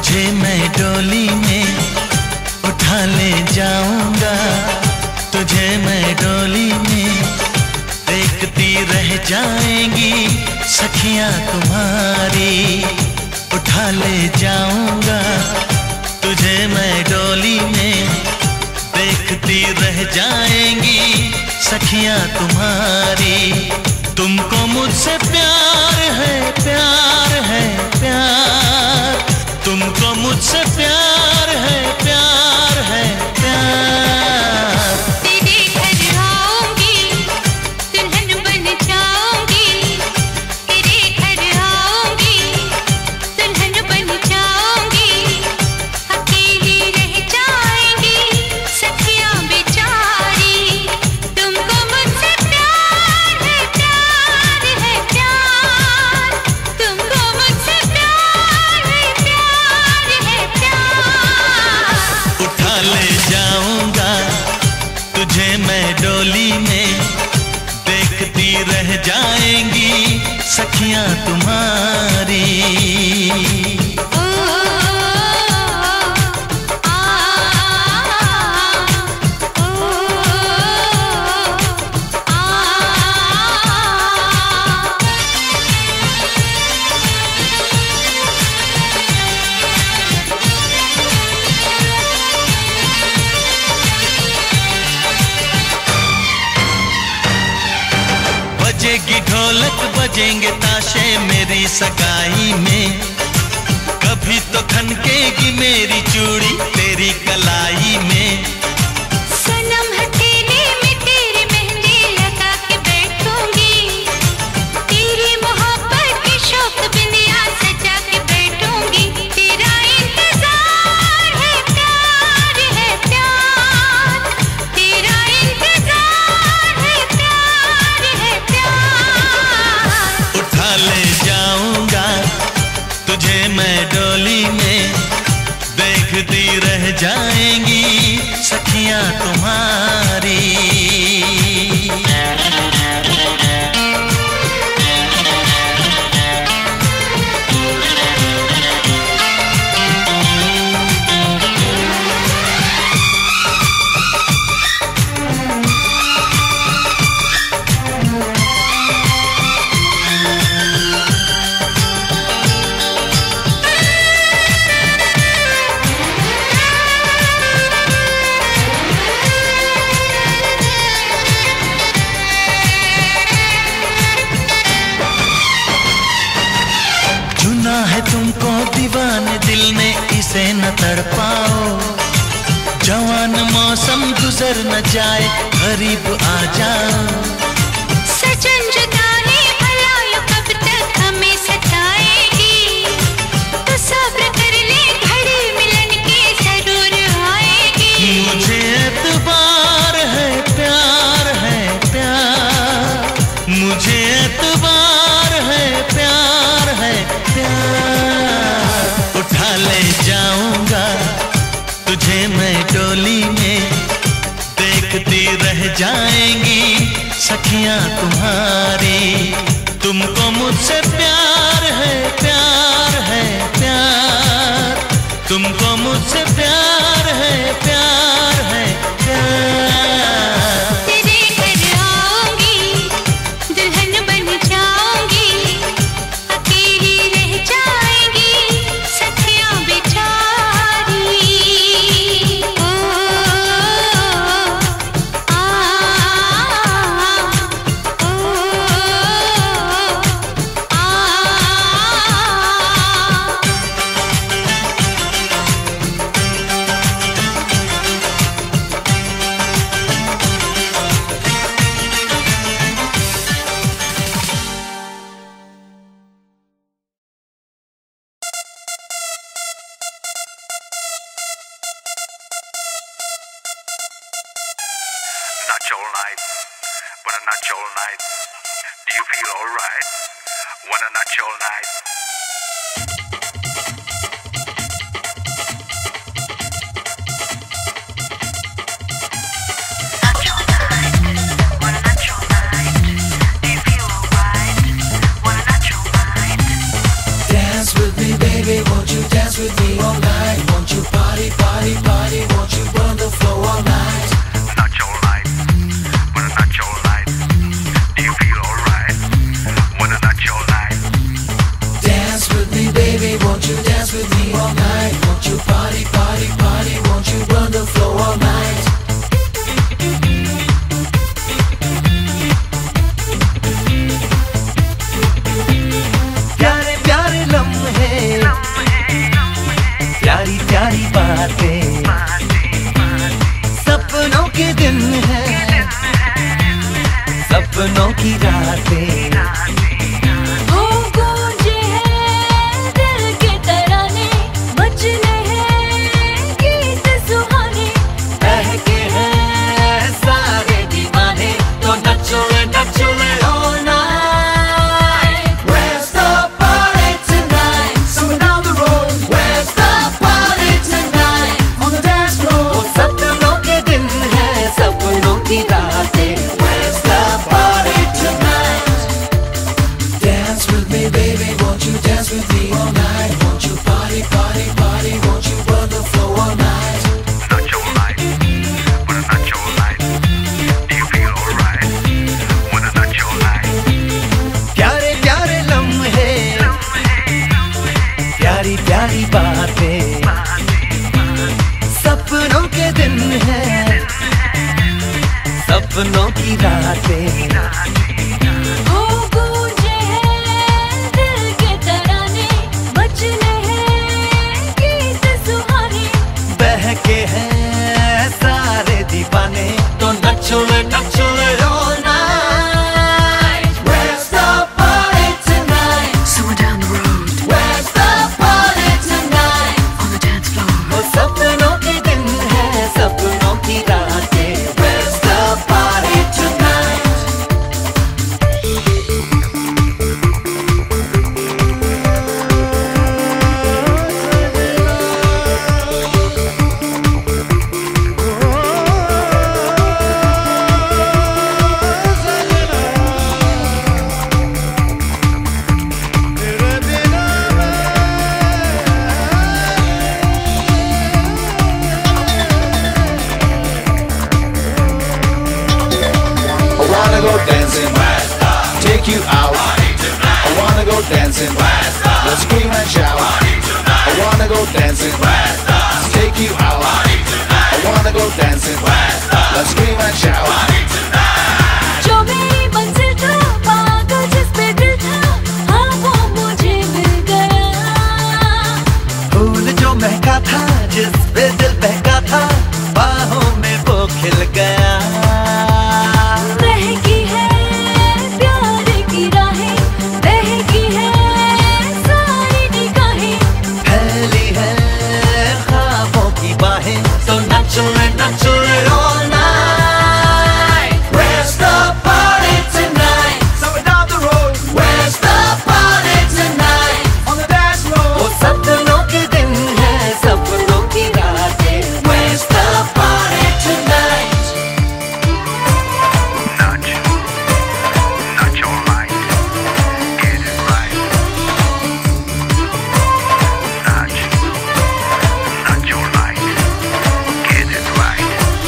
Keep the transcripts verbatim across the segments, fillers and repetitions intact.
तुझे मैं डोली में उठा ले जाऊंगा, तुझे मैं डोली में देखती रह जाएंगी सखियां तुम्हारी। उठा ले जाऊंगा तुझे मैं डोली में देखती रह जाएंगी सखियां तुम्हारी। तुमको मुझसे प्यार है, प्यार है, प्यार। तुमको मुझसे प्यार है, प्यार है, प्यार। तेरे घर आऊंगी, दुल्हन बन जाऊंगी। तेरे घर आऊंगी, दुल्हन बन जाऊंगी। अकेली रह जाएंगी सखियां बेचारी। तुमको मुझसे प्यार है, प्यार है, प्यार। तुमको मुझसे प्यार है, प्यार है, प्यार। उठा ले जाऊंगा तुझे मैं डोली में देखती रह जाएंगी सखियां तुम्हारी। ओ आ ओ बजेगी ढोलक बजेंगे ताशे मेरी सगाई में। कभी तो खनकेगी मेरी चूड़ी तेरी कलाई में। सनम हथेली में तेरी मेहंदी लगा के बैठूंगी। तेरी मोहब्बत की शौक बिंदिया सजा के बैठूंगी। तेरा इंतजार है, प्यार है, प्यार। तेरा इंतजार है, प्यार है, प्यार। उठा ले जाऊंगा तुझे मैं डोली में देखती रह जाएंगी सखियां तुम्हारी। चुना है तुमको दीवाने दिल ने इसे न तड़पाओ। जवान मौसम गुजर न जाए करीब आ जाओ। सजन जुदाई भला यो कब तक हमें सताएगी। तो सब्र कर ले घड़ी मिलन की जरूर आएगी। मुझे एतबार है, प्यार है, प्यार। मुझे एतबार है, प्यार है, प्यार। उठा ले जाऊंगा तुझे मैं डोली में देखती रह जाएंगी सखियां तुम्हारी। तुमको मुझसे प्यार है, प्यार है, प्यार। तुमको मुझसे प्यार है, प्यार है, प्यार। तेरे घर आऊंगी, दुल्हन बन जाऊंगी। अकेली रह जाएंगी सखियां बेचारी। ओ आ ओ Not your night, wanna not your night. Do you feel alright? Wanna not your night. Not your night, wanna not your night. Do you feel alright? Wanna not your night. Dance with me, baby, won't you dance with me all night? Won't you party, party, party? Won't you run the floor all night? प्यारे प्यारे लम्हे, प्यारी प्यारी बातें, सपनों के दिन है, सपनों की रातें। हो गूंजे हैं दिल के तराने, बजने हैं गीत सुहाने, बहके हैं सारे दीवाने, तो नचो रे नचो रे all night. Where's the party tonight? Somewhere down the road. Where's the party tonight? On the dance floor. वो सपनों के दिन है, सपनों की रातें. Where's the party tonight? Dance with me, baby. Won't you dance with me all night? Won't you party, party, party? Won't you run the floor all night? Not your life, but it's not your life. Do you feel alright when it's not your life? प्यारे प्यारे लम्हे, प्यारी प्यारी बातें, सपनों के दिन है, सपनों की रातें। हो गूंजे हैं दिल के तराने, बजने हैं गीत सुहाने, बहके हैं सारे दीवाने, तो नचो रे नचो रे all night. Where's the party tonight? Somewhere down the road, Where's the party tonight? on the dance floor. वो सपनों के दिन है, सपनों की रातें. Where's the party tonight? I wanna go dancing, take you out. I wanna go dancing, let's scream and shout. I wanna go dancing, take you out. I wanna go dancing, let's scream and shout. जो मेरी मंजिल था, पागल जिस पे दिल था, हाँ वो मुझे मिल गया। फूल जो महका था, जिस पे दिल बहका था, बाहों में वो खिल गया. बहकी है प्यार की राहें, बहकी है सारी निगाहें, फैली है ख्वाबों की बाहें, तो नचो रे नचो रे all night. Where's the party tonight? Somewhere down the road. Where's the party tonight? On the dance floor. वो सपनों के दिन है, सपनों की रातें. Where's the party tonight? Not, not your life. Get it right. Not, not your life. Get it right.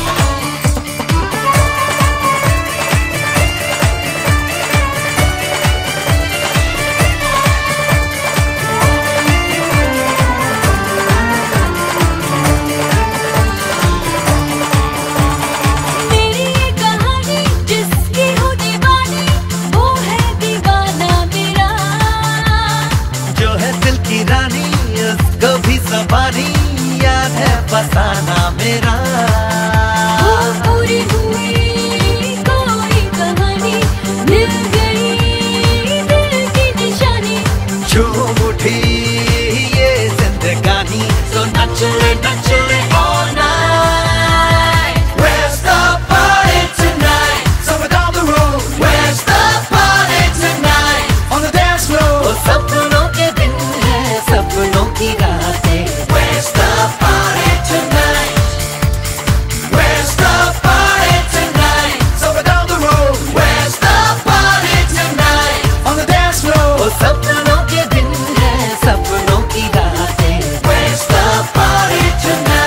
मेरी ये कहानी जिसकी हो दीवानी, वो है दीवाना मेरा। जो है दिल की रानी, उसको भी सवारी, याद है फसाना मेरा. वो पूरी हुई कोई कहानी, मिल गई दिल की निशानी, झूम उठी ये जिंदगानी, तो नचो रे नचो रे all night. Where's the party tonight? Somewhere down the road. Where's the party tonight? On the dance floor. वो सपनों के दिन है, सपनों की रातें. Where's the party tonight? Where's the party tonight? Somewhere down the road. Where's the party tonight? On the dance floor. वो सपनों के दिन है, सपनों की रातें. Where's the party tonight?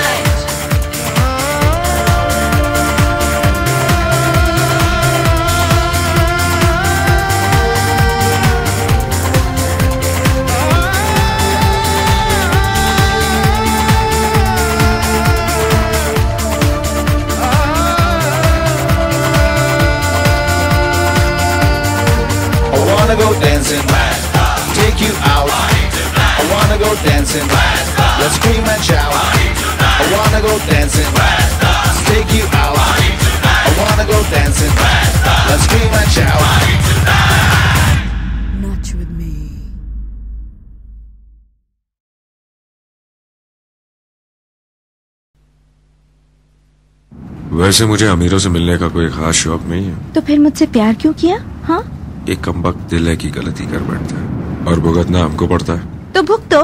dancing. Take you out. I wanna go dancing. Let's scream and shout. I wanna go dancing. Take you out. I wanna go dancing. Let's scream and shout. Not with me. वैसे मुझे अमीरों से मिलने का कोई खास शौक नहीं है। तो फिर मुझसे प्यार क्यों किया? हाँ, एक कमबख्त दिल है की गलती कर बैठता है और भुगतना हमको पड़ता है। तो भुगतो।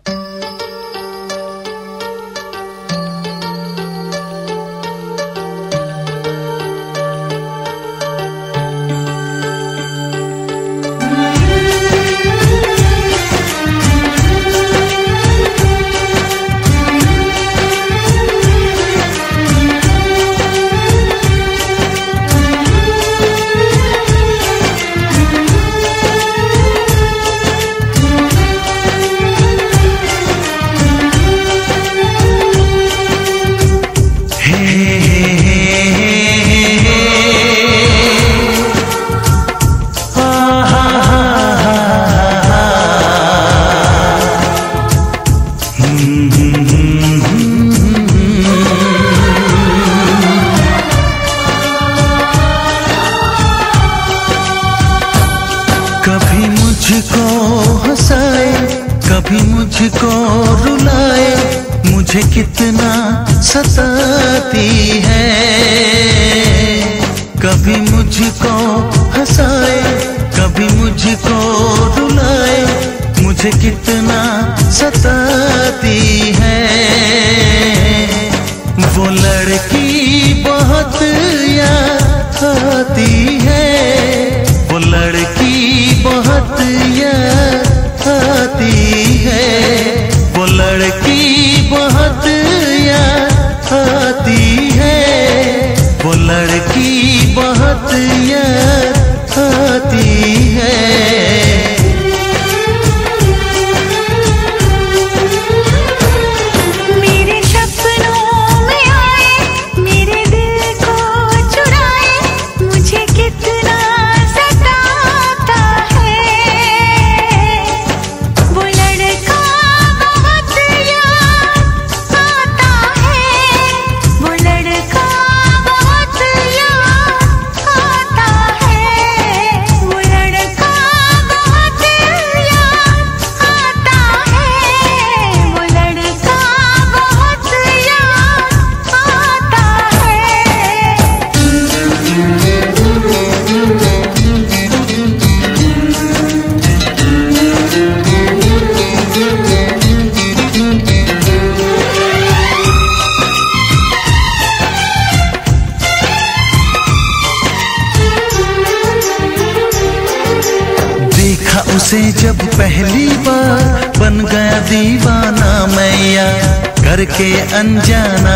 से जब पहली बार बन गया दीवाना मैया, करके अनजाना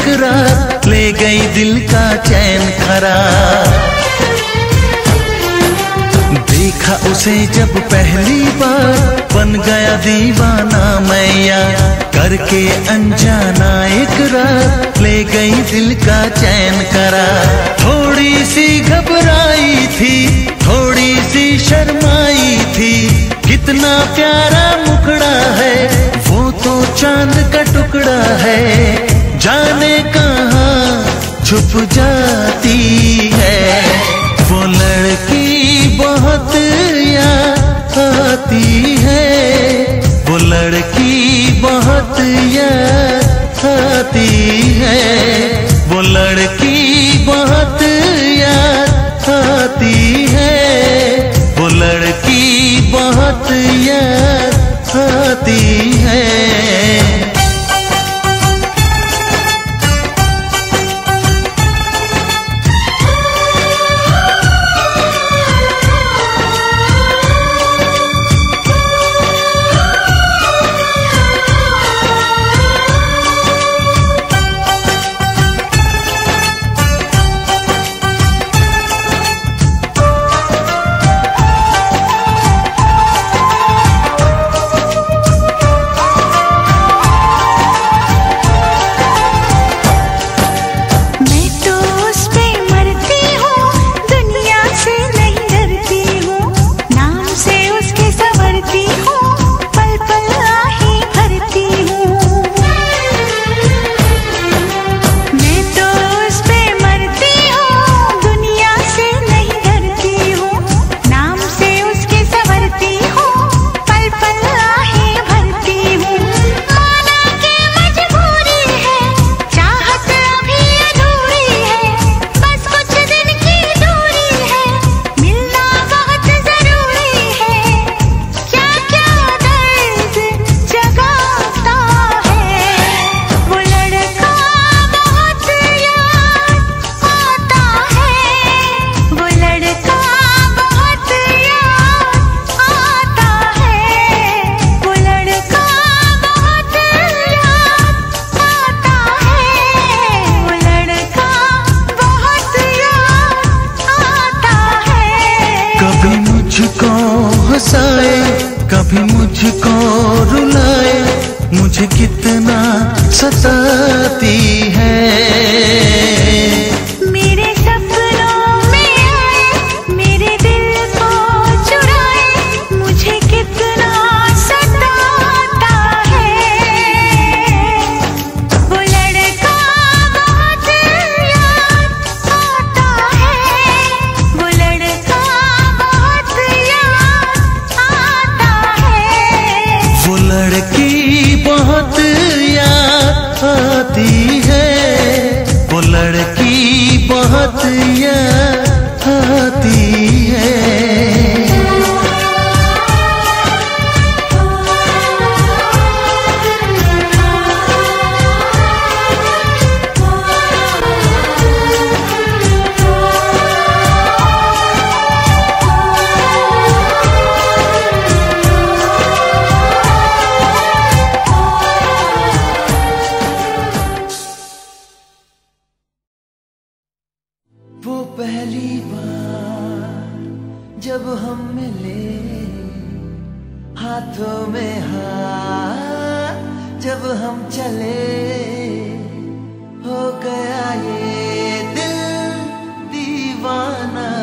इकरार ले गई दिल का चैन करार। देखा उसे जब पहली बार बन गया दीवाना मैया, करके अनजाना इकरार ले गई दिल का चैन करार। थोड़ी सी घबराई थी, थोड़ी सी शर्माई थी, कितना प्यारा मुखड़ा है वो तो चांद का टुकड़ा है, जाने कहाँ छुप जाती है। वो लड़की बहुत याद आती है, वो लड़की बहुत याद आती है, वो लड़की बहुत याद आती है, वो लड़की बहुत याद आती है। हंसाए, कभी मुझको रुलाए, मुझे कितना सताती है। मेरे सपनों में आए, मेरे दिल को चुराए, मुझे कितना सताता है। वो लड़का बहुत याद आता है, वो लड़का बहुत याद आता है। वो लड़की बहुत याद आती है, वो लड़की बहुत याद आती है। वो पहली बार जब हम मिले, हाथों में हाथ जब हम चले, हो गया ये दिल दीवाना।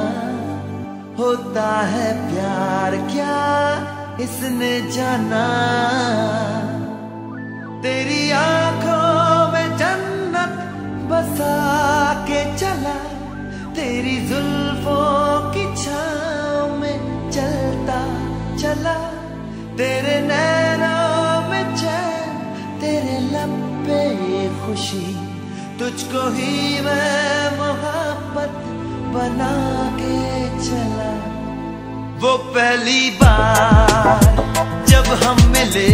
होता है प्यार क्या इसने जाना, तेरी आंखों में जन्नत बसा के चला, तेरी जुल्फों की छाँव में चलता चला, तेरे नैनों में चैन, तेरे लब पे खुशी, तुझको ही मैं मोहब्बत बना के चला। वो पहली बार जब हम मिले,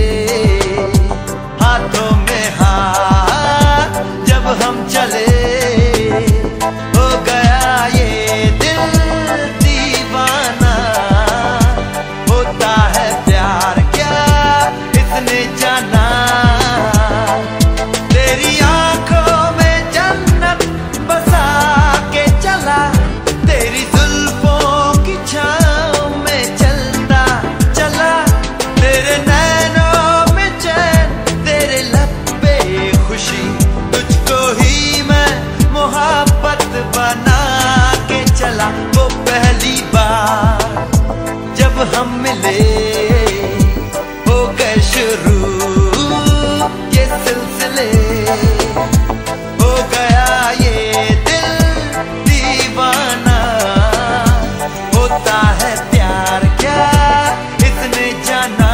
हाथों में हाथ जब हम चले, हो गया ये दिल दीवाना। होता है प्यार क्या इसने जाना, तेरी आंखों में जन्नत बसा के चला, तेरी जुल्फों की छाँव में चलता चला, तेरे नैनों में चैन, तेरे लब पे खुशी, तुझको ही मैं मोहब्बत बना के चला। वो पहली बार जब हम मिले, हो गए शुरू ये सिलसिले, हो गया ये दिल दीवाना। होता है प्यार क्या इसने जाना।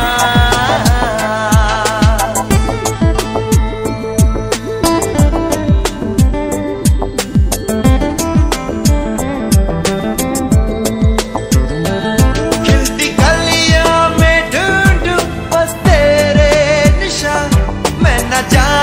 खिलती गलियों में ढूंढूं बस तेरे निशान, मैं न जान